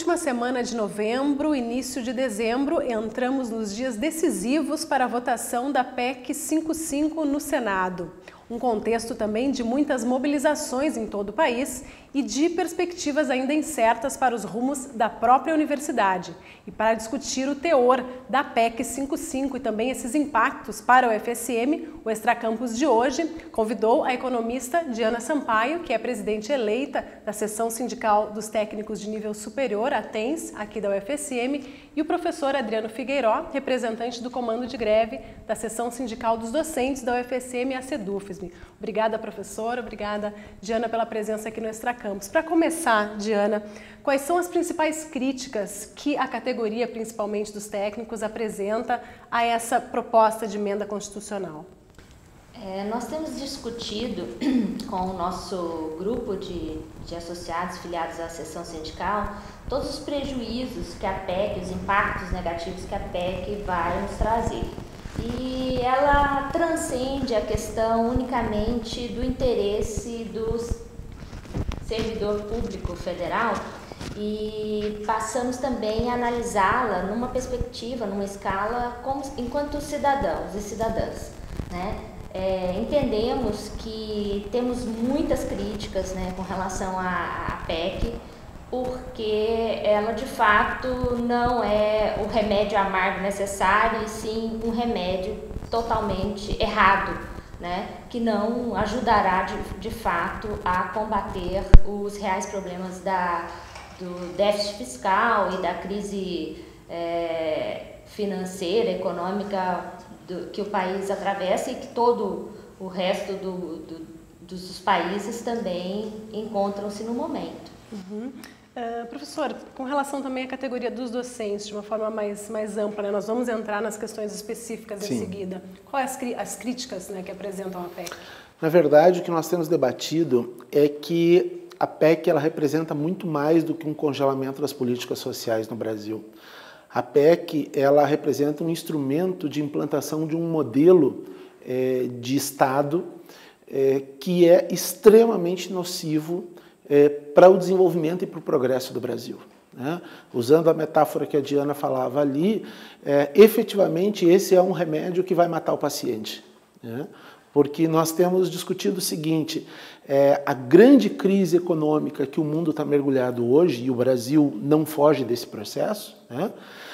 última semana de novembro, início de dezembro, entramos nos dias decisivos para a votação da PEC 55 no Senado. Um contexto também de muitas mobilizações em todo o país e de perspectivas ainda incertas para os rumos da própria universidade. E para discutir o teor da PEC 55 e também esses impactos para o UFSM, o Extracampus de hoje convidou a economista Diana Sampaio, que é presidente eleita da Seção Sindical dos Técnicos de Nível Superior, a TENS, aqui da UFSM, e o professor Adriano Figueiró, representante do Comando de Greve da Seção Sindical dos Docentes da UFSM e a SEDUFSM. Obrigada, professora, obrigada, Diana, pela presença aqui no Extracampus. Para começar, Diana, quais são as principais críticas que a categoria, principalmente dos técnicos, apresenta a essa proposta de emenda constitucional? Nós temos discutido com o nosso grupo de associados filiados à seção sindical todos os prejuízos que a PEC, os impactos negativos que a PEC vai nos trazer. E ela transcende a questão unicamente do interesse do servidor público federal e passamos também a analisá-la numa perspectiva, numa escala, enquanto cidadãos e cidadãs, né? Entendemos que temos muitas críticas, né, com relação à PEC, porque ela de fato não é o remédio amargo necessário, e sim um remédio totalmente errado, né, que não ajudará de fato a combater os reais problemas do déficit fiscal e da crise financeira, econômica que o país atravessa e que todo o resto dos países também encontram-se no momento. Uhum. Professor, com relação também à categoria dos docentes, de uma forma mais ampla, né? Nós vamos entrar nas questões específicas em seguida. Quais as críticas, né, que apresentam a PEC? Na verdade, o que nós temos debatido é que a PEC ela representa muito mais do que um congelamento das políticas sociais no Brasil. A PEC ela representa um instrumento de implantação de um modelo de Estado que é extremamente nocivo para o desenvolvimento e para o progresso do Brasil, né? Usando a metáfora que a Diana falava ali, efetivamente esse é um remédio que vai matar o paciente, né? Porque nós temos discutido o seguinte, a grande crise econômica que o mundo está mergulhado hoje, e o Brasil não foge desse processo, né?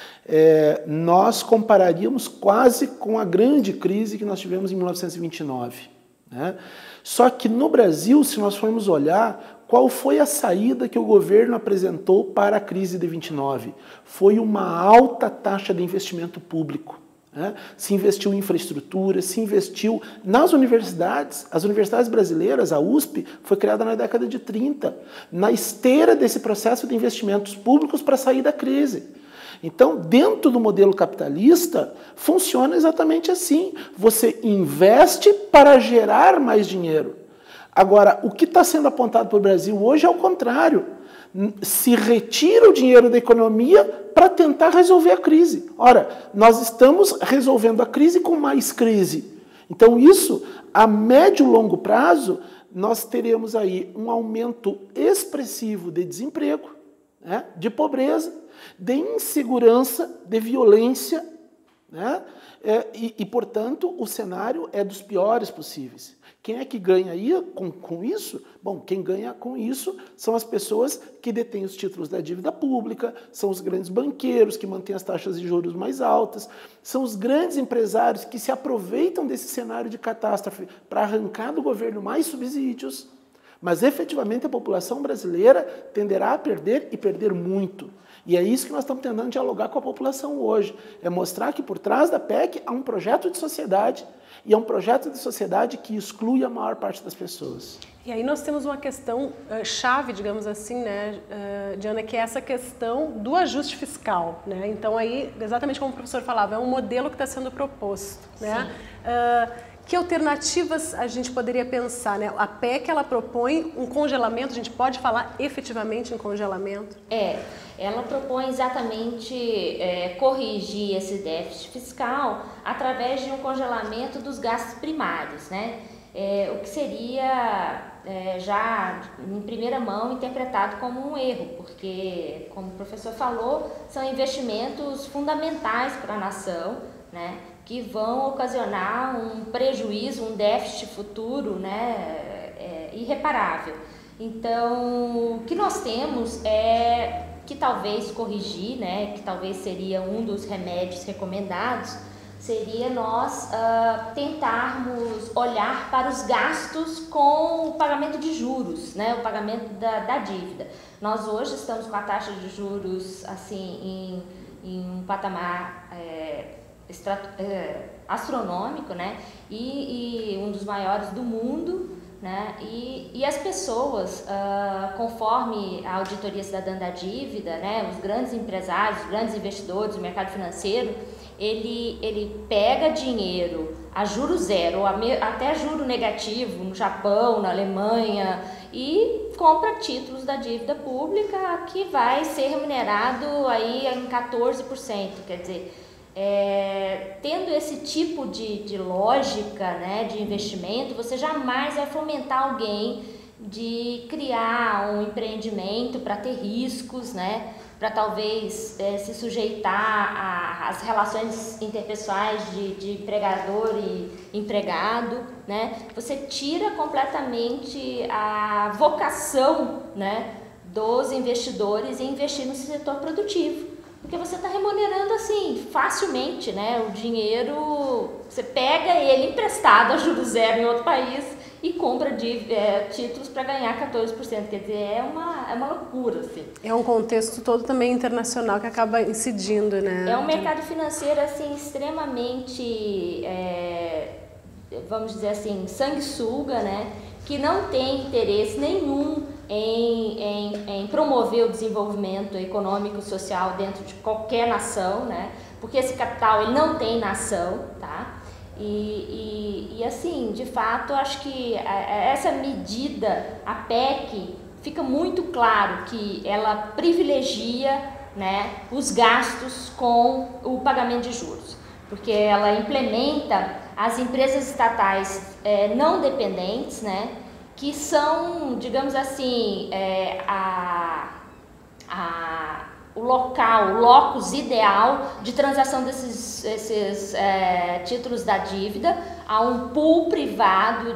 Nós compararíamos quase com a grande crise que nós tivemos em 1929, né? Só que no Brasil, se nós formos olhar, qual foi a saída que o governo apresentou para a crise de 29? Foi uma alta taxa de investimento público, né? Se investiu em infraestrutura, se investiu nas universidades. As universidades brasileiras, a USP, foi criada na década de 30, na esteira desse processo de investimentos públicos para sair da crise. Então, dentro do modelo capitalista, funciona exatamente assim. Você investe para gerar mais dinheiro. Agora, o que está sendo apontado para o Brasil hoje é o contrário. Se retira o dinheiro da economia para tentar resolver a crise. Ora, nós estamos resolvendo a crise com mais crise. Então, isso, a médio e longo prazo, nós teremos aí um aumento expressivo de desemprego, né, de pobreza, de insegurança, de violência, né? Portanto, o cenário é dos piores possíveis. Quem é que ganha aí com isso? Bom, quem ganha com isso são as pessoas que detêm os títulos da dívida pública, são os grandes banqueiros que mantêm as taxas de juros mais altas, são os grandes empresários que se aproveitam desse cenário de catástrofe para arrancar do governo mais subsídios, mas efetivamente a população brasileira tenderá a perder e perder muito. E é isso que nós estamos tentando dialogar com a população hoje, é mostrar que por trás da PEC há um projeto de sociedade, e é um projeto de sociedade que exclui a maior parte das pessoas. E aí nós temos uma questão chave, digamos assim, né, Diana, que é essa questão do ajuste fiscal, né? Então aí, exatamente como o professor falava, é um modelo que está sendo proposto, né? Que alternativas a gente poderia pensar, né? A PEC, ela propõe um congelamento, a gente pode falar efetivamente em congelamento? Ela propõe exatamente corrigir esse déficit fiscal através de um congelamento dos gastos primários, né? O que seria já em primeira mão interpretado como um erro, porque, como o professor falou, são investimentos fundamentais para a nação, né, que vão ocasionar um prejuízo, um déficit futuro, né, irreparável. Então, o que nós temos é que talvez corrigir, né, que talvez seria um dos remédios recomendados, seria nós tentarmos olhar para os gastos com o pagamento de juros, né, o pagamento da dívida. Nós hoje estamos com a taxa de juros assim em um patamar astronômico, né, e um dos maiores do mundo, né, e as pessoas, conforme a Auditoria Cidadã da Dívida, né, os grandes empresários, os grandes investidores, o mercado financeiro, ele pega dinheiro a juro zero, ou até juro negativo no Japão, na Alemanha, e compra títulos da dívida pública que vai ser remunerado aí em 14%, quer dizer, tendo esse tipo de lógica, né, de investimento, você jamais vai fomentar alguém de criar um empreendimento para ter riscos, né, para talvez se sujeitar às relações interpessoais de empregador e empregado, né? Você tira completamente a vocação, né, dos investidores em investir no setor produtivo, porque você está remunerando assim facilmente, né? O dinheiro, você pega ele emprestado a juros zero em outro país e compra títulos para ganhar 14%, quer dizer, é uma loucura, assim. É um contexto todo também internacional que acaba incidindo, né? É um mercado financeiro, assim, extremamente, vamos dizer assim, sanguessuga, né? Que não tem interesse nenhum em promover o desenvolvimento econômico e social dentro de qualquer nação, né? Porque esse capital ele não tem nação, tá? E assim, de fato, acho que essa medida, a PEC, fica muito claro que ela privilegia, né, os gastos com o pagamento de juros, porque ela implementa as empresas estatais não dependentes, né, que são, digamos assim, o locus ideal de transação desses títulos da dívida a um pool privado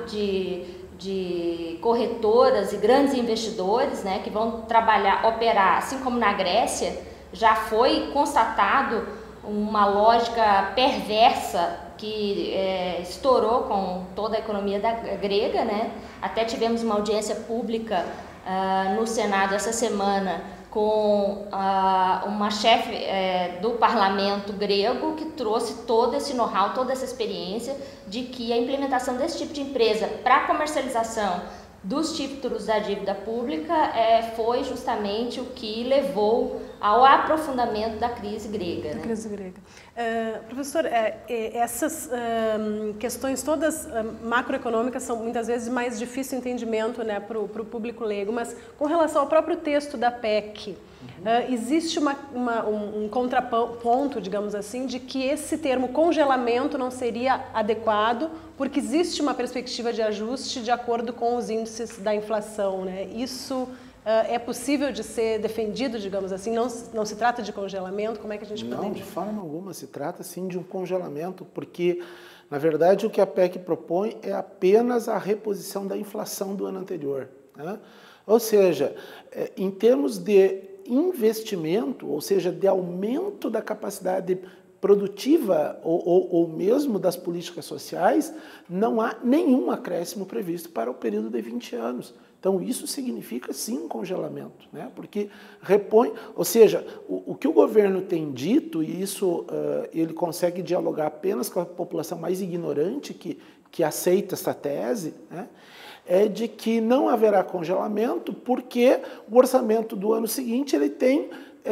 de corretoras e grandes investidores, né, que vão operar, assim como na Grécia, já foi constatado uma lógica perversa que estourou com toda a economia grega, né? Até tivemos uma audiência pública no Senado essa semana com uma chefe do parlamento grego que trouxe todo esse know-how, toda essa experiência de que a implementação desse tipo de empresa para comercialização dos títulos da dívida pública foi justamente o que levou ao aprofundamento da crise grega. Da crise grega. Professor, essas questões todas macroeconômicas são muitas vezes mais difícil entendimento, né, para o público leigo, mas com relação ao próprio texto da PEC, existe um contraponto, digamos assim, de que esse termo congelamento não seria adequado porque existe uma perspectiva de ajuste de acordo com os índices da inflação, né? Isso é possível de ser defendido, digamos assim? Não se trata de congelamento? Como é que a gente pode... Não, de forma alguma, se trata sim de um congelamento, porque, na verdade, o que a PEC propõe é apenas a reposição da inflação do ano anterior, né? Ou seja, em termos de investimento, ou seja, de aumento da capacidade produtiva ou mesmo das políticas sociais, não há nenhum acréscimo previsto para o período de 20 anos. Então, isso significa, sim, congelamento, né? Porque repõe, ou seja, o que o governo tem dito, e isso ele consegue dialogar apenas com a população mais ignorante que aceita essa tese, né? É de que não haverá congelamento porque o orçamento do ano seguinte ele tem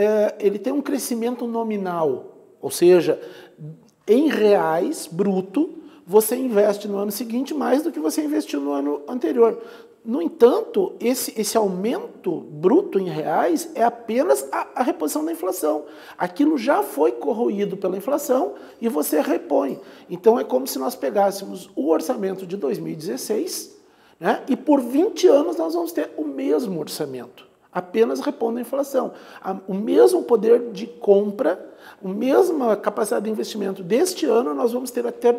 um crescimento nominal, ou seja, em reais, bruto, você investe no ano seguinte mais do que você investiu no ano anterior. No entanto, esse aumento bruto em reais é apenas a reposição da inflação. Aquilo já foi corroído pela inflação e você repõe. Então, é como se nós pegássemos o orçamento de 2016 né? E por 20 anos nós vamos ter o mesmo orçamento, apenas repondo a inflação. O mesmo poder de compra, a mesma capacidade de investimento deste ano nós vamos ter até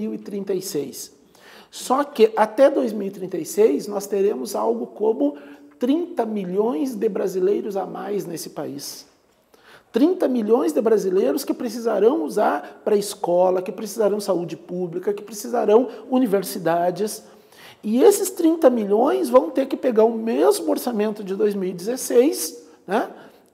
2036. Só que até 2036 nós teremos algo como 30 milhões de brasileiros a mais nesse país. 30 milhões de brasileiros que precisarão usar para a escola, que precisarão saúde pública, que precisarão universidades. E esses 30 milhões vão ter que pegar o mesmo orçamento de 2016, né,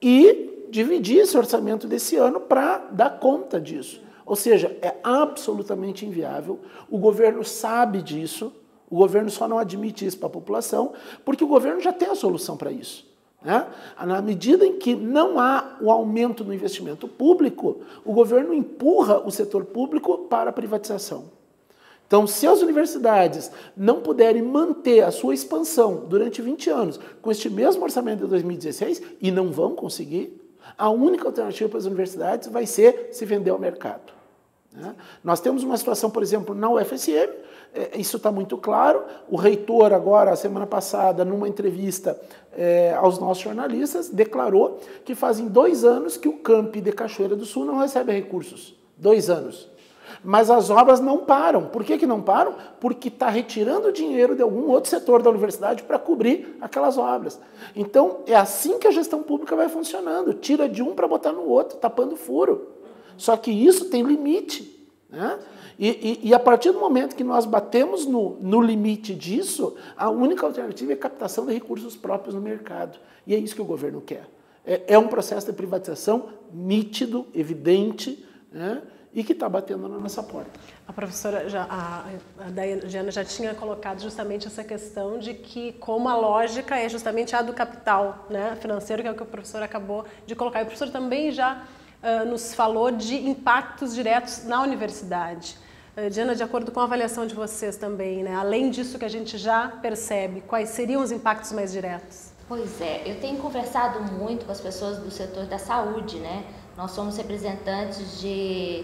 e dividir esse orçamento desse ano para dar conta disso. Ou seja, é absolutamente inviável, o governo sabe disso, o governo só não admite isso para a população, porque o governo já tem a solução para isso, né? Na medida em que não há um aumento no investimento público, o governo empurra o setor público para a privatização. Então, se as universidades não puderem manter a sua expansão durante 20 anos com este mesmo orçamento de 2016, e não vão conseguir, a única alternativa para as universidades vai ser se vender ao mercado, né? Nós temos uma situação, por exemplo, na UFSM, isso está muito claro. O reitor agora, semana passada, numa entrevista aos nossos jornalistas, declarou que fazem 2 anos que o campi de Cachoeira do Sul não recebe recursos. 2 anos. Mas as obras não param. Por que não param? Porque está retirando dinheiro de algum outro setor da universidade para cobrir aquelas obras. Então, é assim que a gestão pública vai funcionando. Tira de um para botar no outro, tapando furo. Só que isso tem limite, né? E a partir do momento que nós batemos no limite disso, a única alternativa é a captação de recursos próprios no mercado. E é isso que o governo quer. É um processo de privatização nítido, evidente, né? E que está batendo na nossa porta. A professora, a Diana já tinha colocado justamente essa questão de que como a lógica é justamente a do capital, né, financeiro, que é o que o professor acabou de colocar. E o professor também já nos falou de impactos diretos na universidade. Diana, de acordo com a avaliação de vocês também, né, além disso que a gente já percebe, quais seriam os impactos mais diretos? Pois é, eu tenho conversado muito com as pessoas do setor da saúde, né? Nós somos representantes de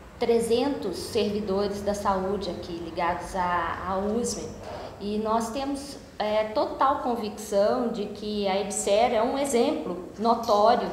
300 servidores da saúde aqui, ligados à USM, e nós temos total convicção de que a EBSER é um exemplo notório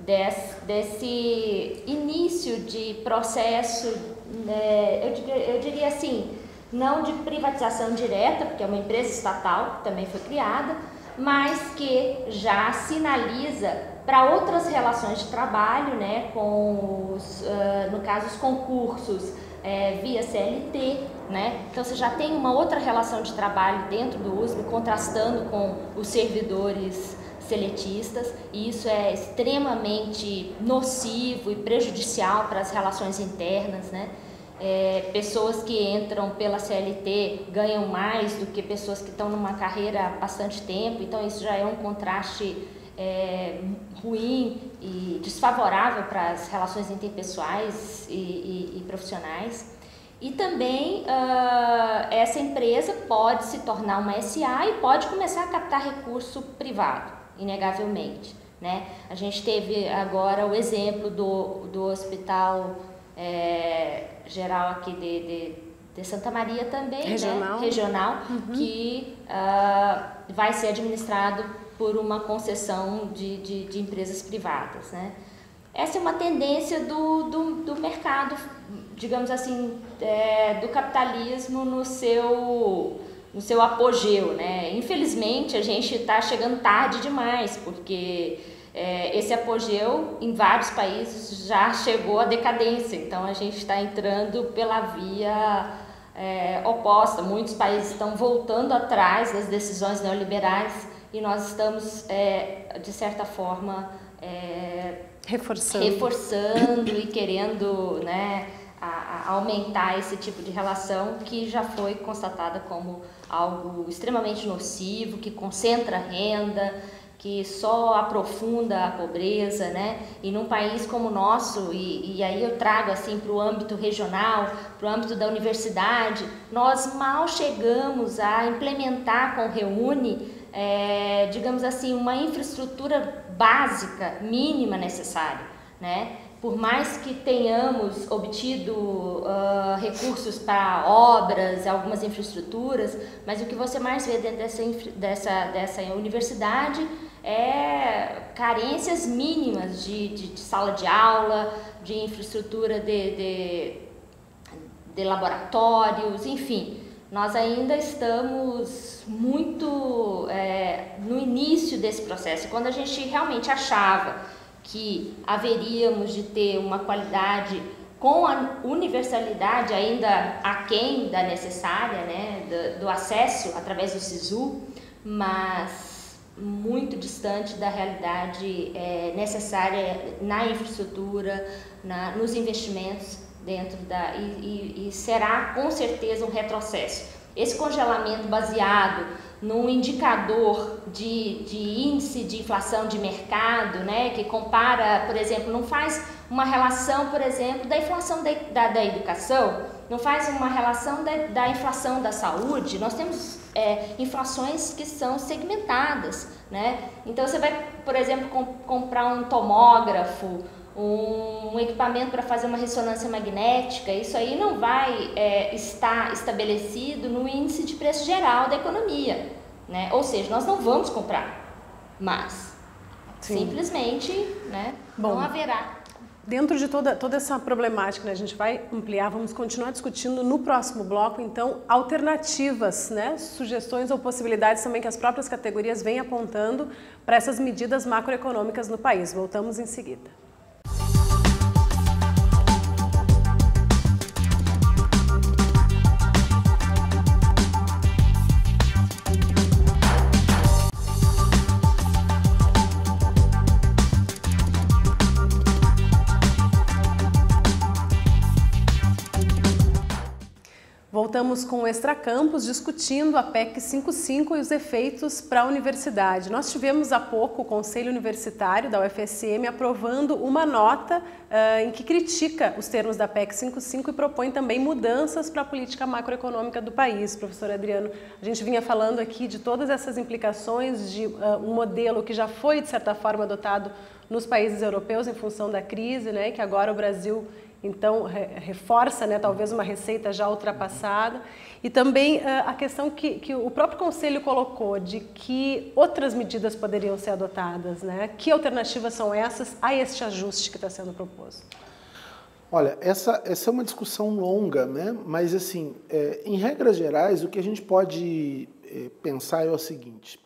desse início de processo, eu diria assim, não de privatização direta, porque é uma empresa estatal, também foi criada, mas que já sinaliza para outras relações de trabalho, né, com no caso, os concursos via CLT, né? Então você já tem uma outra relação de trabalho dentro do USM, contrastando com os servidores seletistas, e isso é extremamente nocivo e prejudicial para as relações internas, né? Pessoas que entram pela CLT ganham mais do que pessoas que estão numa carreira há bastante tempo, então isso já é um contraste ruim e desfavorável para as relações interpessoais e profissionais. E também essa empresa pode se tornar uma SA e pode começar a captar recurso privado, inegavelmente, né? A gente teve agora o exemplo do hospital geral aqui de Santa Maria também, regional, né? Regional, uhum. Que vai ser administrado por uma concessão de empresas privadas, né? Essa é uma tendência do mercado, digamos assim, do capitalismo no seu apogeu, né? Infelizmente, a gente está chegando tarde demais, porque esse apogeu em vários países já chegou à decadência, então a gente está entrando pela via oposta. Muitos países estão voltando atrás das decisões neoliberais e nós estamos, de certa forma, reforçando e querendo, né, aumentar esse tipo de relação que já foi constatada como algo extremamente nocivo, que concentra renda, que só aprofunda a pobreza, né? E num país como o nosso, e aí eu trago assim para o âmbito regional, para o âmbito da universidade, nós mal chegamos a implementar com o Reúne, digamos assim, uma infraestrutura básica, mínima necessária, né? por mais que tenhamos obtido recursos para obras, algumas infraestruturas, mas o que você mais vê dentro dessa universidade é carências mínimas de sala de aula, de infraestrutura de laboratórios, enfim. Nós ainda estamos muito no início desse processo. Quando a gente realmente achava que haveríamos de ter uma qualidade com a universalidade ainda aquém da necessária, né, do acesso através do SISU, mas muito distante da realidade necessária na infraestrutura, nos investimentos dentro e será com certeza um retrocesso. Esse congelamento baseado num indicador de índice de inflação de mercado, né, que compara, por exemplo, não faz uma relação, por exemplo, da inflação da educação, não faz uma relação da inflação da saúde. Nós temos inflações que são segmentadas, né? Então você vai, por exemplo, comprar um tomógrafo, um equipamento para fazer uma ressonância magnética, isso aí não vai estar estabelecido no índice de preço geral da economia, né? Ou seja, nós não vamos comprar, mas simplesmente, né, não haverá. Dentro de toda essa problemática, né, a gente vai ampliar, vamos continuar discutindo no próximo bloco, então, alternativas, né, sugestões ou possibilidades também que as próprias categorias vêm apontando para essas medidas macroeconômicas no país. Voltamos em seguida. Voltamos com o Extra Campus discutindo a PEC 55 e os efeitos para a universidade. Nós tivemos há pouco o Conselho Universitário da UFSM aprovando uma nota em que critica os termos da PEC 55 e propõe também mudanças para a política macroeconômica do país. Professor Adriano, a gente vinha falando aqui de todas essas implicações de um modelo que já foi, de certa forma, adotado nos países europeus em função da crise, né, que agora o Brasil então reforça, né, talvez uma receita já ultrapassada, e também a questão que o próprio Conselho colocou de que outras medidas poderiam ser adotadas, né? Que alternativas são essas a este ajuste que está sendo proposto? Olha, essa é uma discussão longa, né? Mas assim, em regras gerais, o que a gente pode pensar é o seguinte: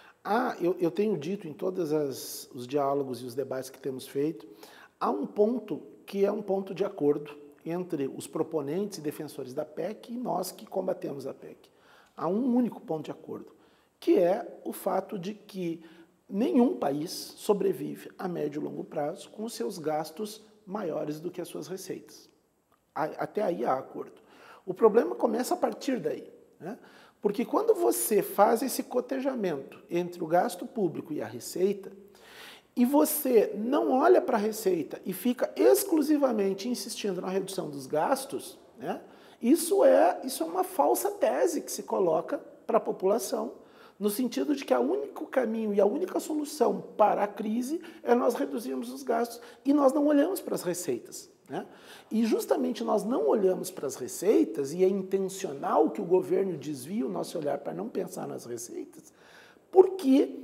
eu tenho dito em todos os diálogos e os debates que temos feito, há um ponto que é um ponto de acordo entre os proponentes e defensores da PEC e nós que combatemos a PEC. Há um único ponto de acordo, que é o fato de que nenhum país sobrevive a médio e longo prazo com os seus gastos maiores do que as suas receitas. Até aí há acordo. O problema começa a partir daí, né? Porque quando você faz esse cotejamento entre o gasto público e a receita, e você não olha para a receita e fica exclusivamente insistindo na redução dos gastos, né, isso é uma falsa tese que se coloca para a população, no sentido de que o único caminho e a única solução para a crise é nós reduzirmos os gastos e nós não olhamos para as receitas, né? E justamente nós não olhamos para as receitas, e é intencional que o governo desvie o nosso olhar para não pensar nas receitas, porque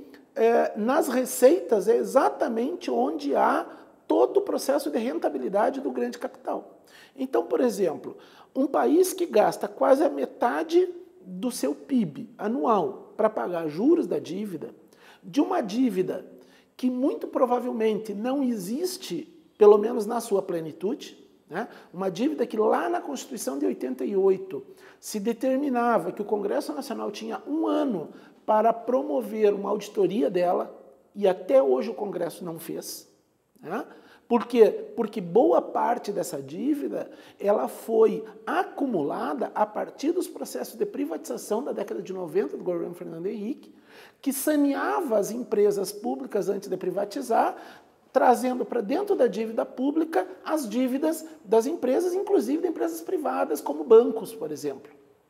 nas receitas é exatamente onde há todo o processo de rentabilidade do grande capital. Então, por exemplo, um país que gasta quase a metade do seu PIB anual para pagar juros da dívida, de uma dívida que muito provavelmente não existe, pelo menos na sua plenitude, né? Uma dívida que lá na Constituição de 88 se determinava que o Congresso Nacional tinha 1 ano para promover uma auditoria dela, e até hoje o Congresso não fez, né? Por quê? Porque boa parte dessa dívida ela foi acumulada a partir dos processos de privatização da década de 90 do governo Fernando Henrique, que saneava as empresas públicas antes de privatizar, trazendo para dentro da dívida pública as dívidas das empresas, inclusive de empresas privadas, como bancos, por exemplo.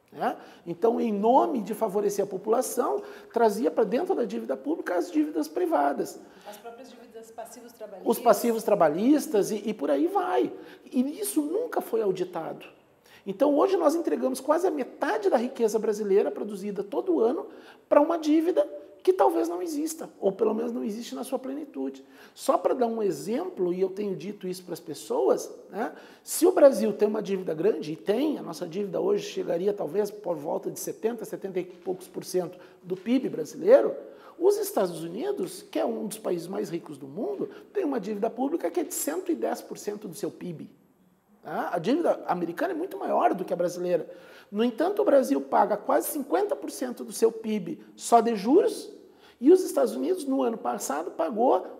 Então, em nome de favorecer a população, trazia para dentro da dívida pública as dívidas privadas. As próprias dívidas os passivos trabalhistas e por aí vai. E isso nunca foi auditado. Então hoje nós entregamos quase a metade da riqueza brasileira produzida todo ano para uma dívida que talvez não exista, ou pelo menos não existe na sua plenitude. Só para dar um exemplo, e eu tenho dito isso para as pessoas, né, se o Brasil tem uma dívida grande, e tem, a nossa dívida hoje chegaria talvez por volta de 70 e poucos por cento do PIB brasileiro, os Estados Unidos, que é um dos países mais ricos do mundo, tem uma dívida pública que é de 110% do seu PIB. Tá? A dívida americana é muito maior do que a brasileira. No entanto, o Brasil paga quase 50% do seu PIB só de juros, e os Estados Unidos, no ano passado, pagou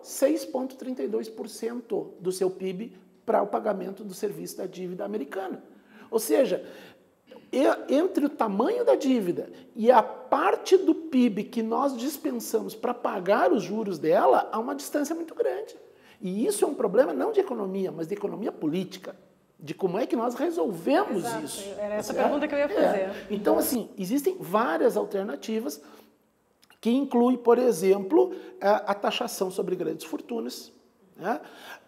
6,32% do seu PIB para o pagamento do serviço da dívida americana. Ou seja, entre o tamanho da dívida e a parte do PIB que nós dispensamos para pagar os juros dela, há uma distância muito grande. E isso é um problema não de economia, mas de economia política. De como é que nós resolvemos isso. Era essa pergunta que eu ia fazer. Então, assim, existem várias alternativas que incluem, por exemplo, a taxação sobre grandes fortunas, né?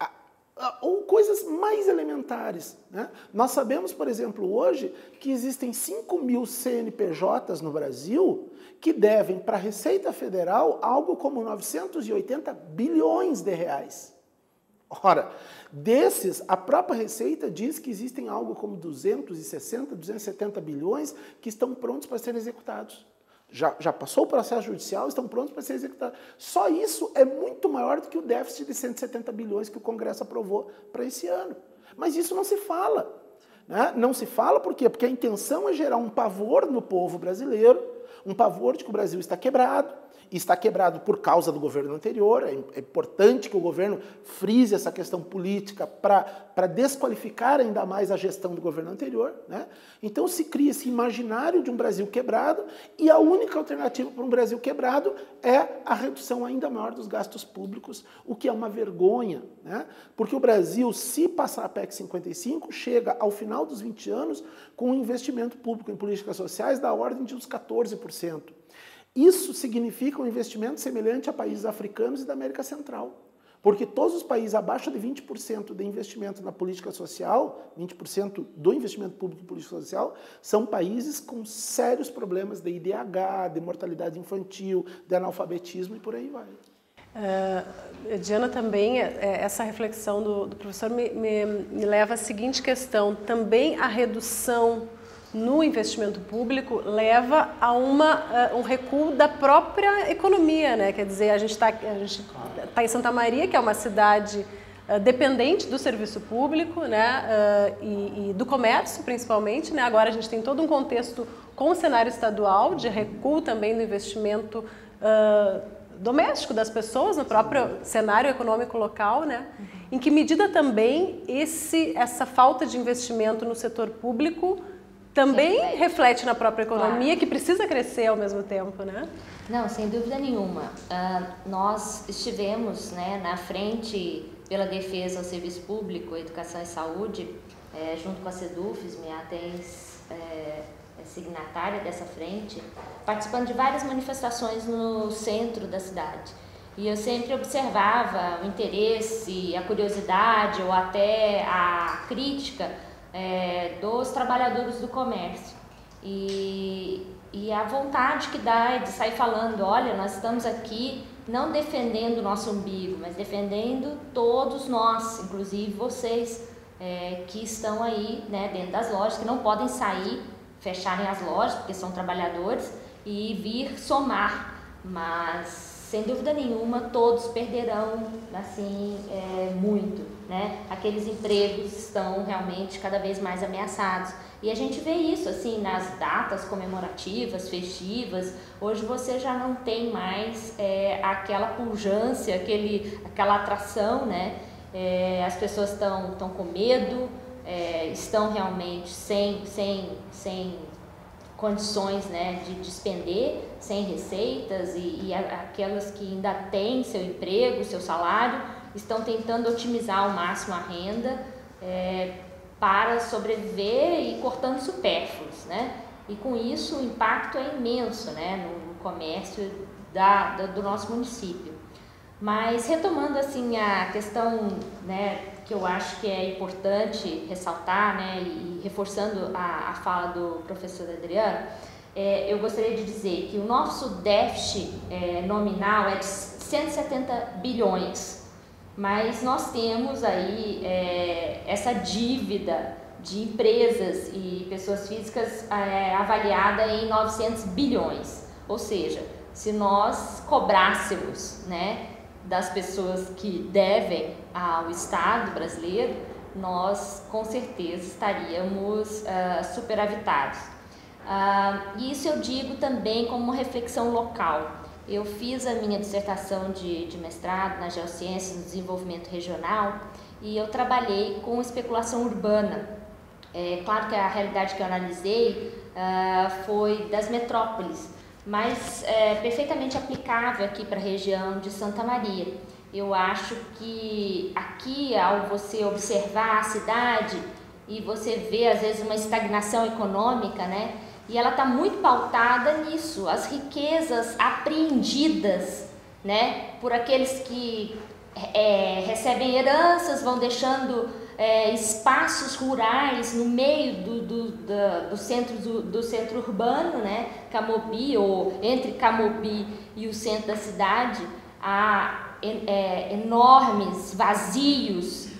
Ou coisas mais elementares. Né? Nós sabemos, por exemplo, hoje, que existem 5.000 CNPJs no Brasil que devem para a Receita Federal algo como 980 bilhões de reais. Ora, desses, a própria Receita diz que existem algo como 260, 270 bilhões que estão prontos para serem executados. Já passou o processo judicial, estão prontos para ser executados. Só isso é muito maior do que o déficit de 170 bilhões que o Congresso aprovou para esse ano. Mas isso não se fala. Né? Não se fala por quê? Porque a intenção é gerar um pavor no povo brasileiro, um pavor de que o Brasil está quebrado, e está quebrado por causa do governo anterior. É importante que o governo frise essa questão política para desqualificar ainda mais a gestão do governo anterior. Né? Então se cria esse imaginário de um Brasil quebrado e a única alternativa para um Brasil quebrado é a redução ainda maior dos gastos públicos, o que é uma vergonha. Né? Porque o Brasil, se passar a PEC 55, chega ao final dos 20 anos com um investimento público em políticas sociais da ordem de uns 14%. Isso significa um investimento semelhante a países africanos e da América Central. Porque todos os países abaixo de 20% de investimento na política social, 20% do investimento público em política social, são países com sérios problemas de IDH, de mortalidade infantil, de analfabetismo e por aí vai. Diana, também essa reflexão do professor me leva à seguinte questão. Também a redução no investimento público leva a um recuo da própria economia, né? Quer dizer, a gente tá em Santa Maria, que é uma cidade dependente do serviço público, né? E do comércio, principalmente, né? Agora a gente tem todo um contexto com o cenário estadual de recuo também do investimento doméstico das pessoas no próprio cenário econômico local, né? Em que medida também essa falta de investimento no setor público também reflete na própria economia, claro, que precisa crescer ao mesmo tempo, né? Não, sem dúvida nenhuma. Nós estivemos, né, na frente pela defesa ao serviço público, educação e saúde, junto com a SEDUFES, minha signatária dessa frente, participando de várias manifestações no centro da cidade. E eu sempre observava o interesse, a curiosidade ou até a crítica dos trabalhadores do comércio e a vontade que dá de sair falando, olha, nós estamos aqui não defendendo o nosso umbigo, mas defendendo todos nós, inclusive vocês que estão aí, né, dentro das lojas, que não podem sair, fecharem as lojas porque são trabalhadores e vir somar, mas sem dúvida nenhuma todos perderão assim muito, né? Aqueles empregos estão realmente cada vez mais ameaçados e a gente vê isso assim nas datas comemorativas, festivas. Hoje você já não tem mais aquela pujança, aquela atração, né? As pessoas estão com medo, estão realmente sem condições, né, de despender, sem receitas e aquelas que ainda têm seu emprego, seu salário, estão tentando otimizar ao máximo a renda para sobreviver e cortando supérfluos, né? E com isso o impacto é imenso, né, no comércio do nosso município. Mas retomando assim a questão, né, que eu acho que é importante ressaltar, né, e reforçando a fala do professor Adriano, eu gostaria de dizer que o nosso déficit nominal é de 170 bilhões, mas nós temos aí essa dívida de empresas e pessoas físicas avaliada em 900 bilhões, ou seja, se nós cobrássemos, né, das pessoas que devem ao Estado brasileiro, nós com certeza estaríamos superavitados. E isso eu digo também como uma reflexão local. Eu fiz a minha dissertação de mestrado na Geociências no Desenvolvimento Regional e eu trabalhei com especulação urbana. Claro que a realidade que eu analisei foi das metrópoles, mas perfeitamente aplicável aqui para a região de Santa Maria. Eu acho que aqui, ao você observar a cidade e você vê às vezes uma estagnação econômica, né? E ela está muito pautada nisso, as riquezas apreendidas, né? Por aqueles que recebem heranças, vão deixando espaços rurais no meio do centro urbano, né? Camobi, ou entre Camobi e o centro da cidade, há enormes vazios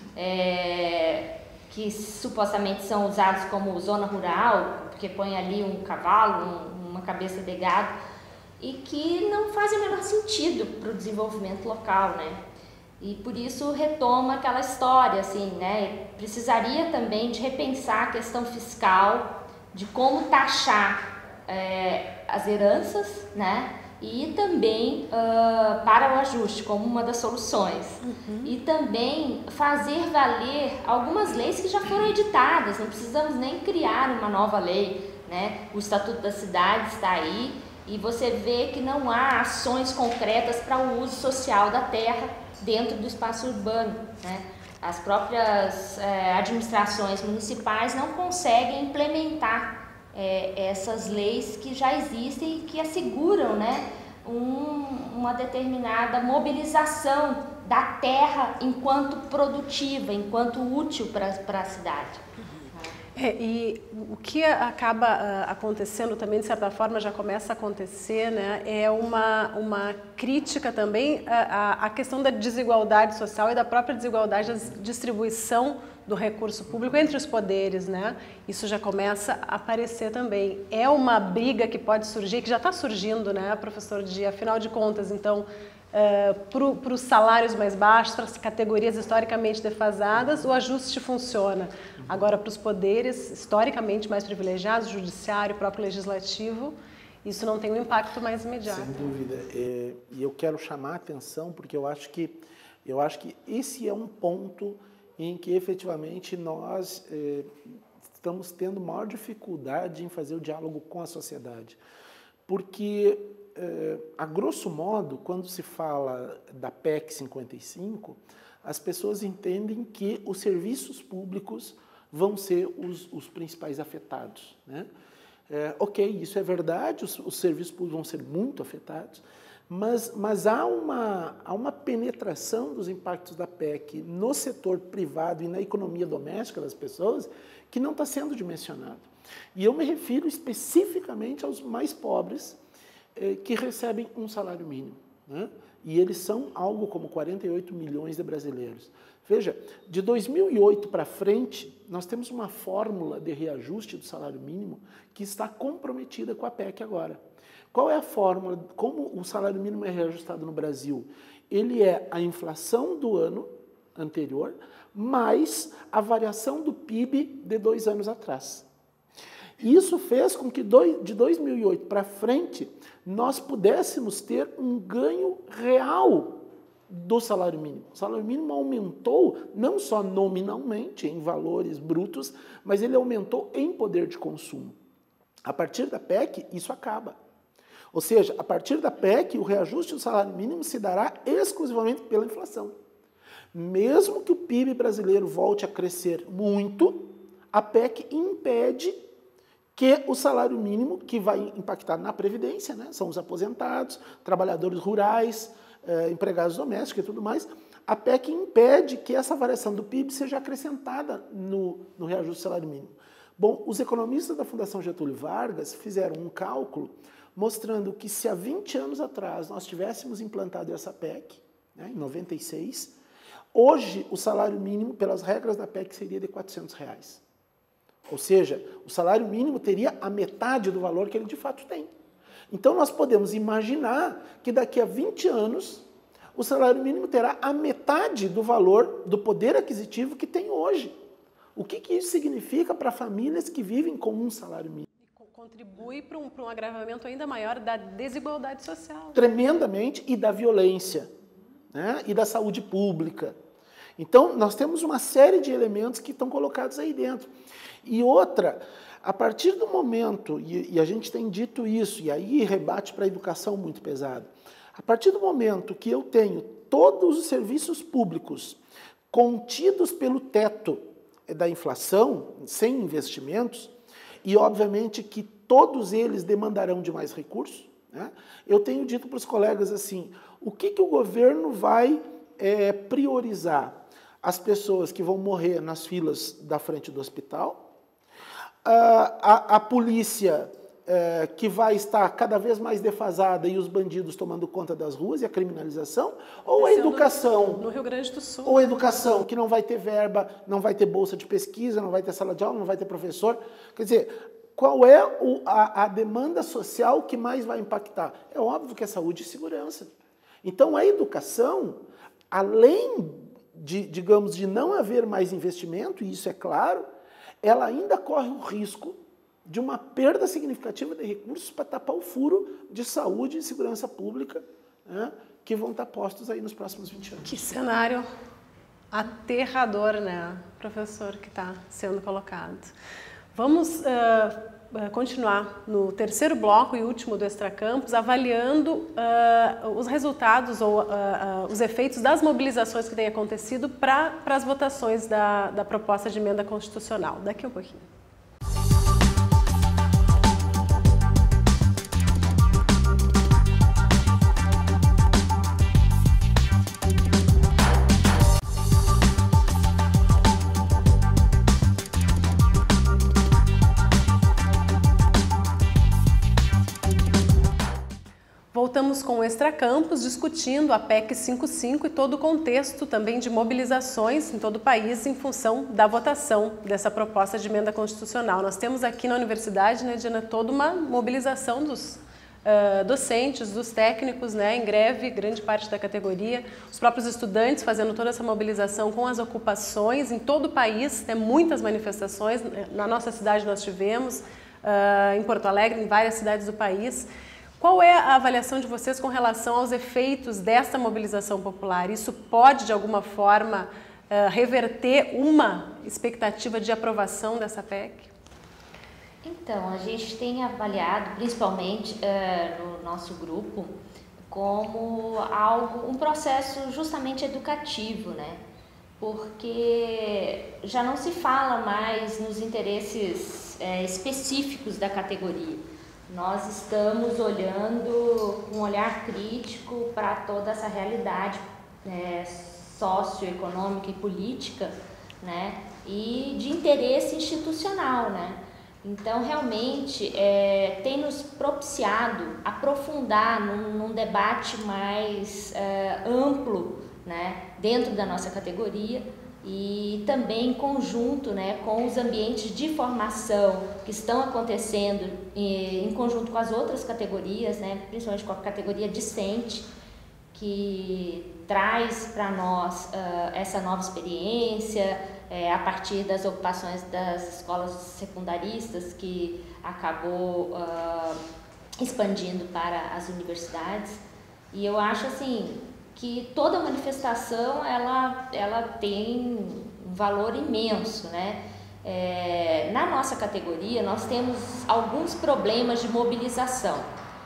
que supostamente são usados como zona rural, porque põe ali um cavalo, uma cabeça de gado, e que não fazem o menor sentido para o desenvolvimento local, né? E por isso retoma aquela história, assim, né? Precisaria também de repensar a questão fiscal, de como taxar as heranças, né? E também para o ajuste, como uma das soluções. E também fazer valer algumas leis que já foram editadas, não precisamos nem criar uma nova lei, né? O Estatuto da Cidade está aí e você vê que não há ações concretas para o uso social da terra dentro do espaço urbano, né? As próprias administrações municipais não conseguem implementar essas leis que já existem e que asseguram, né, uma determinada mobilização da terra enquanto produtiva, enquanto útil para a cidade. E o que acaba acontecendo também, de certa forma, já começa a acontecer, né, é uma crítica também à questão da desigualdade social e da própria desigualdade da distribuição do recurso público entre os poderes, né? Isso já começa a aparecer também. É uma briga que pode surgir, que já está surgindo, né, professor Dia? Afinal de contas, então, para os salários mais baixos, para as categorias historicamente defasadas, o ajuste funciona. Agora, para os poderes historicamente mais privilegiados, o judiciário, o próprio legislativo, isso não tem um impacto mais imediato. Sem dúvida. E eu quero chamar a atenção porque eu acho que esse é um ponto em que efetivamente nós estamos tendo maior dificuldade em fazer o diálogo com a sociedade. Porque, a grosso modo, quando se fala da PEC 55, as pessoas entendem que os serviços públicos vão ser os principais afetados, né? Ok, isso é verdade, os serviços públicos vão ser muito afetados, mas há uma penetração dos impactos da PEC no setor privado e na economia doméstica das pessoas que não está sendo dimensionado. E eu me refiro especificamente aos mais pobres que recebem um salário mínimo, né? E eles são algo como 48 milhões de brasileiros. Veja, de 2008 para frente, nós temos uma fórmula de reajuste do salário mínimo que está comprometida com a PEC agora. Qual é a fórmula? Como o salário mínimo é reajustado no Brasil? Ele é a inflação do ano anterior, mais a variação do PIB de 2 anos atrás. Isso fez com que de 2008 para frente nós pudéssemos ter um ganho real do salário mínimo. O salário mínimo aumentou não só nominalmente, em valores brutos, mas ele aumentou em poder de consumo. A partir da PEC, isso acaba. Ou seja, a partir da PEC, o reajuste do salário mínimo se dará exclusivamente pela inflação. Mesmo que o PIB brasileiro volte a crescer muito, a PEC impede que o salário mínimo, que vai impactar na Previdência, né, são os aposentados, trabalhadores rurais, empregados domésticos e tudo mais, a PEC impede que essa variação do PIB seja acrescentada no reajuste do salário mínimo. Bom, os economistas da Fundação Getúlio Vargas fizeram um cálculo mostrando que se há 20 anos atrás nós tivéssemos implantado essa PEC, né, em 96, hoje o salário mínimo, pelas regras da PEC, seria de R$400. Ou seja, o salário mínimo teria a metade do valor que ele de fato tem. Então nós podemos imaginar que daqui a 20 anos o salário mínimo terá a metade do valor do poder aquisitivo que tem hoje. O que isso significa para famílias que vivem com um salário mínimo? Contribui para um agravamento ainda maior da desigualdade social. Tremendamente, e da violência, né? E da saúde pública. Então, nós temos uma série de elementos que estão colocados aí dentro. E outra, a partir do momento, e a gente tem dito isso, e aí rebate para a educação muito pesado, a partir do momento que eu tenho todos os serviços públicos contidos pelo teto da inflação, sem investimentos, e obviamente que todos eles demandarão de mais recursos, né? Eu tenho dito para os colegas assim, o que o governo vai priorizar? As pessoas que vão morrer nas filas da frente do hospital, a polícia que vai estar cada vez mais defasada e os bandidos tomando conta das ruas e a criminalização, ou a educação, no Rio Grande do Sul, ou a educação que não vai ter verba, não vai ter bolsa de pesquisa, não vai ter sala de aula, não vai ter professor. Quer dizer, qual é a demanda social que mais vai impactar? É óbvio que é saúde e segurança. Então a educação, além digamos, de não haver mais investimento, e isso é claro, ela ainda corre o risco de uma perda significativa de recursos para tapar o furo de saúde e segurança pública, né, que vão estar postos aí nos próximos 20 anos. Que cenário aterrador, né, professor, que está sendo colocado. Vamos continuar no terceiro bloco e último do Extra Campus, avaliando os resultados ou os efeitos das mobilizações que têm acontecido para as votações da proposta de emenda constitucional. Daqui a um pouquinho. Voltamos com o Extra Campus, discutindo a PEC 55 e todo o contexto também de mobilizações em todo o país em função da votação dessa proposta de emenda constitucional. Nós temos aqui na universidade, né, Diana, toda uma mobilização dos docentes, dos técnicos, né, em greve, grande parte da categoria, os próprios estudantes fazendo toda essa mobilização com as ocupações em todo o país, né, muitas manifestações, na nossa cidade nós tivemos, em Porto Alegre, em várias cidades do país. Qual é a avaliação de vocês com relação aos efeitos desta mobilização popular? Isso pode, de alguma forma, reverter uma expectativa de aprovação dessa PEC? Então, a gente tem avaliado, principalmente no nosso grupo, como um processo justamente educativo, né? Porque já não se fala mais nos interesses específicos da categoria. Nós estamos olhando com um olhar crítico para toda essa realidade socioeconômica e política, né, e de interesse institucional, né? Então, realmente, tem nos propiciado aprofundar num debate mais amplo, né, dentro da nossa categoria, e também em conjunto, né, com os ambientes de formação que estão acontecendo em conjunto com as outras categorias, né, principalmente com a categoria discente, que traz para nós essa nova experiência a partir das ocupações das escolas secundaristas, que acabou expandindo para as universidades. E eu acho assim que toda manifestação ela tem um valor imenso, né? Na nossa categoria nós temos alguns problemas de mobilização.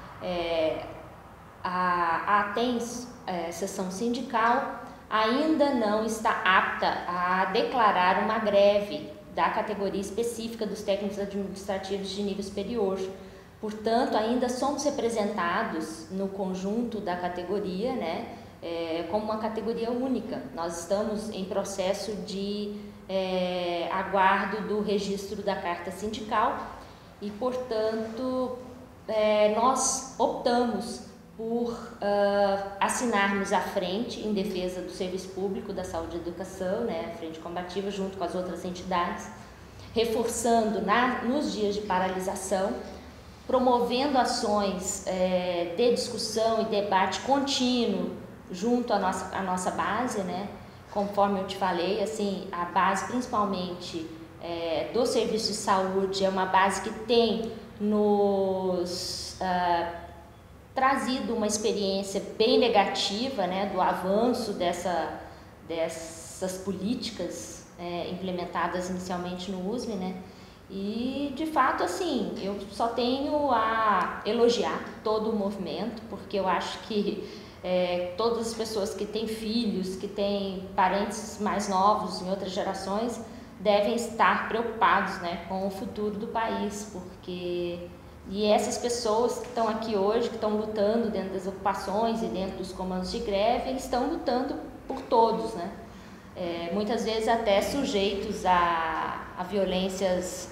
A ATENS, seção sindical, ainda não está apta a declarar uma greve da categoria específica dos técnicos administrativos de nível superior. Portanto, ainda somos representados no conjunto da categoria, né, como uma categoria única. Nós estamos em processo de aguardo do registro da carta sindical e, portanto, nós optamos por assinarmos a frente em defesa do serviço público, da saúde e da educação, né, a frente combativa, junto com as outras entidades, reforçando nos dias de paralisação, promovendo ações de discussão e debate contínuo junto à nossa base, né, conforme eu te falei, assim, a base principalmente do serviço de saúde é uma base que tem nos trazido uma experiência bem negativa, né, do avanço dessas políticas implementadas inicialmente no USM, né, e de fato, assim, eu só tenho a elogiar todo o movimento, porque eu acho que todas as pessoas que têm filhos, que têm parentes mais novos em outras gerações, devem estar preocupados, né, com o futuro do país, porque e essas pessoas que estão aqui hoje, que estão lutando dentro das ocupações e dentro dos comandos de greve, eles estão lutando por todos, né? Muitas vezes até sujeitos a violências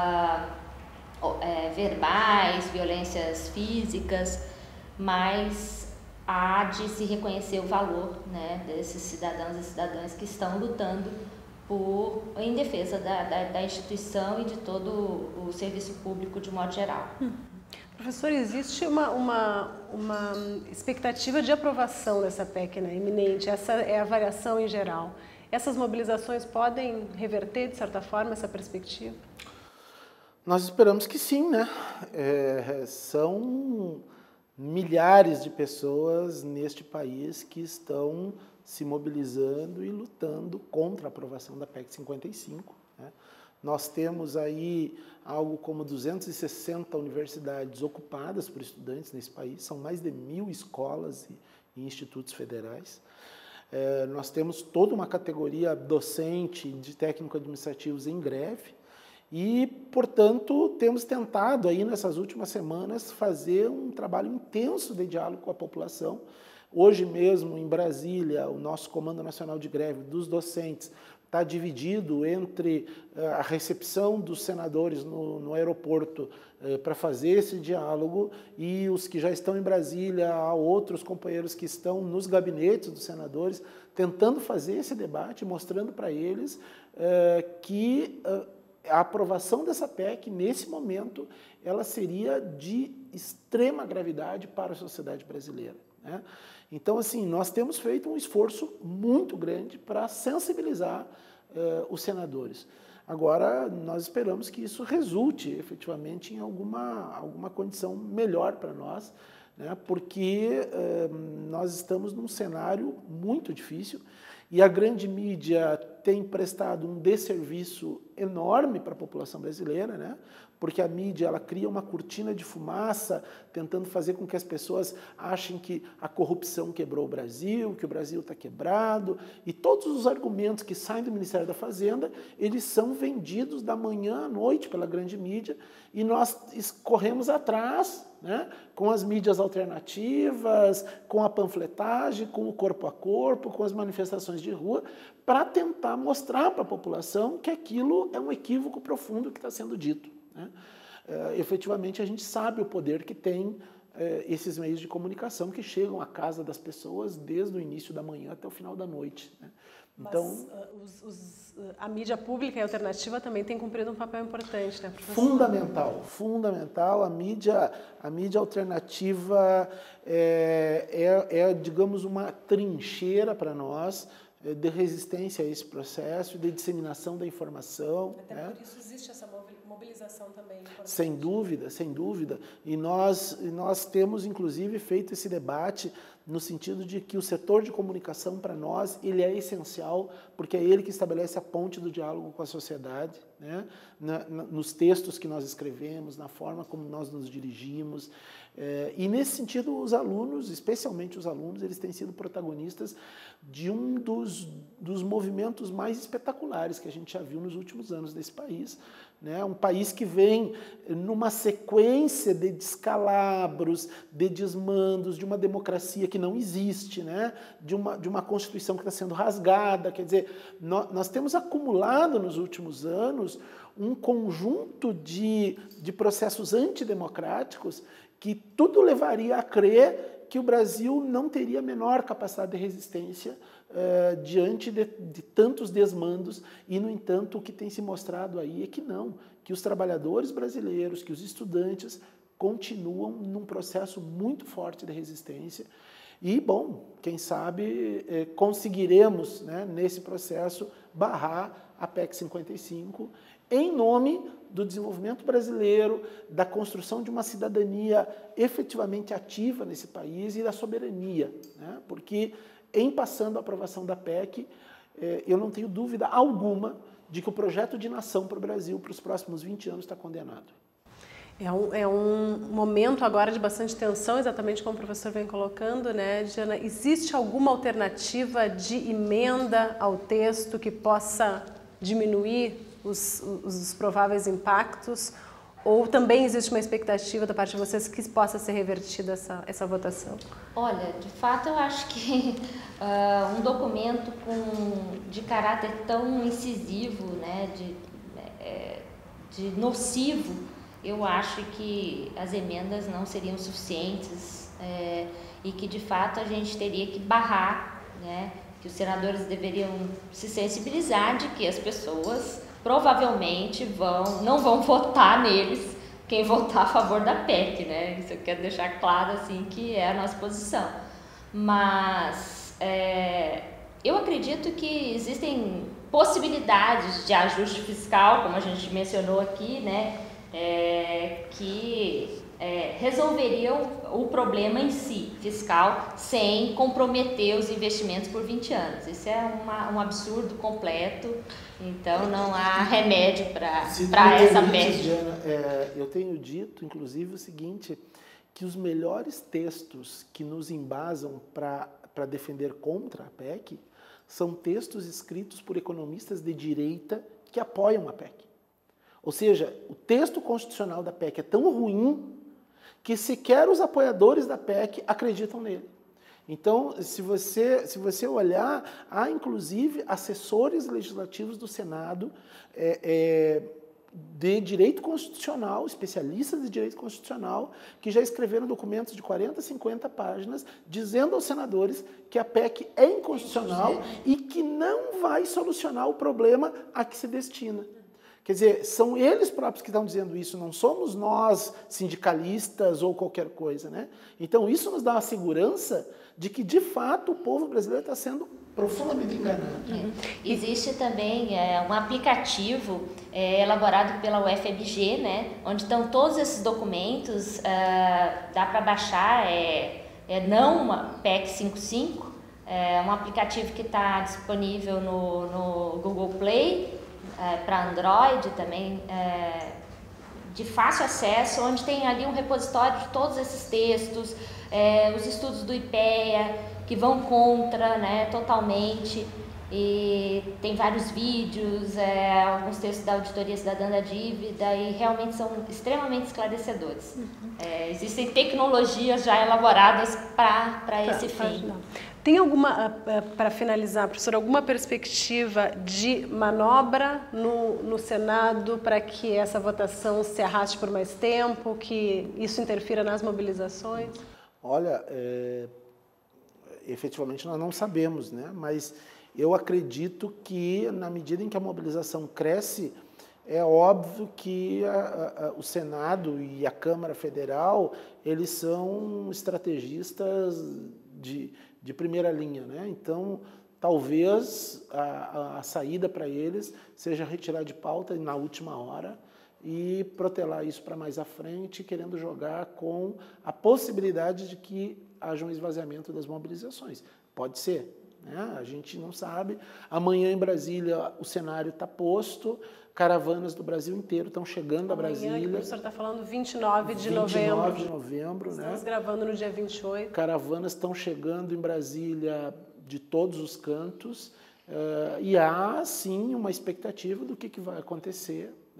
verbais, violências físicas, mas há de se reconhecer o valor, né, desses cidadãos e cidadãs que estão lutando em defesa da instituição e de todo o serviço público de modo geral. Professor, existe uma expectativa de aprovação dessa PEC, né, iminente? Essa é a variação em geral. Essas mobilizações podem reverter, de certa forma, essa perspectiva? Nós esperamos que sim, né? São milhares de pessoas neste país que estão se mobilizando e lutando contra a aprovação da PEC 55. Né? Nós temos aí algo como 260 universidades ocupadas por estudantes nesse país, são mais de 1.000 escolas e institutos federais. Nós temos toda uma categoria docente de técnico-administrativos em greve e, portanto, temos tentado aí nessas últimas semanas fazer um trabalho intenso de diálogo com a população. Hoje mesmo, em Brasília, o nosso Comando Nacional de Greve dos Docentes está dividido entre a recepção dos senadores no aeroporto para fazer esse diálogo e os que já estão em Brasília, há outros companheiros que estão nos gabinetes dos senadores tentando fazer esse debate, mostrando para eles que a aprovação dessa PEC, nesse momento, ela seria de extrema gravidade para a sociedade brasileira. Né? Então, assim, nós temos feito um esforço muito grande para sensibilizar os senadores. Agora, nós esperamos que isso resulte efetivamente em alguma condição melhor para nós, né? Porque nós estamos num cenário muito difícil e a grande mídia tem prestado um desserviço enorme para a população brasileira, né? Porque a mídia ela cria uma cortina de fumaça, tentando fazer com que as pessoas achem que a corrupção quebrou o Brasil está quebrado, e todos os argumentos que saem do Ministério da Fazenda, eles são vendidos da manhã à noite pela grande mídia, e nós corremos atrás, né, com as mídias alternativas, com a panfletagem, com o corpo a corpo, com as manifestações de rua, para tentar mostrar para a população que aquilo é um equívoco profundo que está sendo dito. Né? Efetivamente, a gente sabe o poder que tem esses meios de comunicação que chegam à casa das pessoas desde o início da manhã até o final da noite. Né? Então, mas a mídia pública e alternativa também tem cumprido um papel importante, né, professor? Fundamental. A mídia alternativa digamos, uma trincheira para nós, de resistência a esse processo, de disseminação da informação. Até por isso existe essa mobilização também. Sem dúvida. E nós temos, inclusive, feito esse debate no sentido de que o setor de comunicação, para nós, ele é essencial, porque é ele que estabelece a ponte do diálogo com a sociedade, né? Nos textos que nós escrevemos, na forma como nós nos dirigimos. E, nesse sentido, os alunos, especialmente os alunos, eles têm sido protagonistas de um dos movimentos mais espetaculares que a gente já viu nos últimos anos desse país, né? Um país que vem numa sequência de descalabros, de desmandos, de uma democracia que não existe, né? De uma Constituição que está sendo rasgada. Quer dizer, nós temos acumulado nos últimos anos um conjunto de processos antidemocráticos que tudo levaria a crer que o Brasil não teria a menor capacidade de resistência diante de tantos desmandos, e, no entanto, o que tem se mostrado aí é que não, que os trabalhadores brasileiros, que os estudantes continuam num processo muito forte de resistência e, bom, quem sabe conseguiremos, né, nesse processo, barrar a PEC 55 em nome do desenvolvimento brasileiro, da construção de uma cidadania efetivamente ativa nesse país e da soberania, né? Porque, em passando a aprovação da PEC, eu não tenho dúvida alguma de que o projeto de nação para o Brasil, para os próximos 20 anos, está condenado. É um momento agora de bastante tensão, exatamente como o professor vem colocando, né, Diana? Existe alguma alternativa de emenda ao texto que possa diminuir os prováveis impactos? Ou também existe uma expectativa da parte de vocês que possa ser revertida essa votação? Olha, de fato eu acho que um documento de caráter tão incisivo, né, de nocivo, eu acho que as emendas não seriam suficientes e que de fato a gente teria que barrar, né, que os senadores deveriam se sensibilizar de que as pessoas provavelmente não vão votar neles quem votar a favor da PEC, né? Isso eu quero deixar claro, assim, que é a nossa posição. Mas eu acredito que existem possibilidades de ajuste fiscal, como a gente mencionou aqui, né? Que resolveriam o problema em si, fiscal, sem comprometer os investimentos por 20 anos. Isso é um absurdo completo, então não há remédio para essa PEC. Diana, eu tenho dito, inclusive, o seguinte, que os melhores textos que nos embasam para defender contra a PEC são textos escritos por economistas de direita que apoiam a PEC. Ou seja, o texto constitucional da PEC é tão ruim que sequer os apoiadores da PEC acreditam nele. Então, se você olhar, há inclusive assessores legislativos do Senado de direito constitucional, especialistas de direito constitucional, que já escreveram documentos de 40, 50 páginas, dizendo aos senadores que a PEC é inconstitucional e que não vai solucionar o problema a que se destina. Quer dizer, são eles próprios que estão dizendo isso, não somos nós, sindicalistas ou qualquer coisa, né? Então, isso nos dá a segurança de que, de fato, o povo brasileiro está sendo profundamente enganado. Existe também um aplicativo elaborado pela UFMG, né? Onde estão todos esses documentos, dá para baixar, não PEC 55, é um aplicativo que está disponível no Google Play, para Android também, de fácil acesso, onde tem ali um repositório de todos esses textos, os estudos do IPEA, que vão contra, né, totalmente, e tem vários vídeos, alguns textos da Auditoria Cidadã da Dívida, e realmente são extremamente esclarecedores. Existem tecnologias já elaboradas para esse fim. Tem alguma, para finalizar, professora, alguma perspectiva de manobra no Senado para que essa votação se arraste por mais tempo, que isso interfira nas mobilizações? Olha, efetivamente nós não sabemos, né? Mas eu acredito que, na medida em que a mobilização cresce, é óbvio que o Senado e a Câmara Federal, eles são estrategistas de primeira linha, né? Então, talvez a saída para eles seja retirar de pauta na última hora e protelar isso para mais à frente, querendo jogar com a possibilidade de que haja um esvaziamento das mobilizações. Pode ser, né? A gente não sabe. Amanhã em Brasília o cenário está posto, caravanas do Brasil inteiro estão chegando a Brasília. O professor está falando 29 de novembro. 29 de novembro, Estamos gravando no dia 28. Caravanas estão chegando em Brasília de todos os cantos e há, sim, uma expectativa do que vai acontecer, né?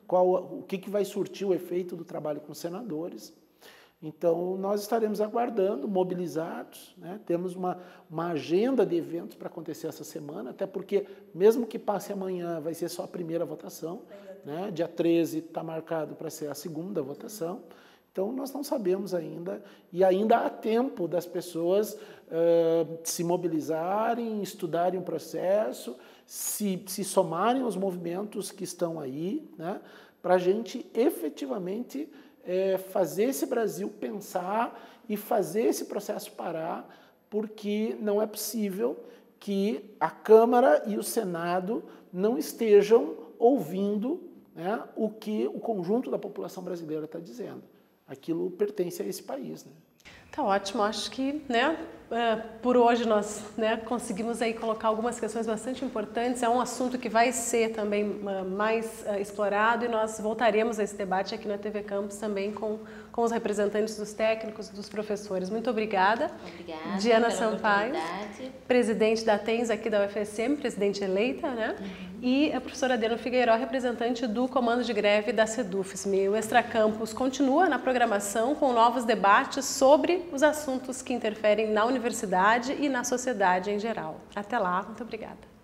o que vai surtir o efeito do trabalho com os senadores. Então, nós estaremos aguardando, mobilizados, né? Temos uma agenda de eventos para acontecer essa semana, até porque, mesmo que passe amanhã, vai ser só a primeira votação, né? Dia 13 está marcado para ser a segunda votação. Então, nós não sabemos ainda, e ainda há tempo das pessoas se mobilizarem, estudarem o processo, se somarem aos movimentos que estão aí, né? Para a gente efetivamente fazer esse Brasil pensar e fazer esse processo parar, porque não é possível que a Câmara e o Senado não estejam ouvindo, né, o que o conjunto da população brasileira está dizendo. Aquilo pertence a esse país, né? Tá ótimo, acho que, né, por hoje nós, né, conseguimos aí colocar algumas questões bastante importantes. É um assunto que vai ser também mais explorado, e nós voltaremos a esse debate aqui na TV Campus também com os representantes dos técnicos, dos professores. Muito obrigada. Obrigada. Diana Sampaio, presidente da TENS aqui da UFSM, presidente eleita, né? E a professora Adriana Figueiró, representante do comando de greve da SEDUFSM. O Extra Campus continua na programação com novos debates sobre os assuntos que interferem na universidade e na sociedade em geral. Até lá, muito obrigada.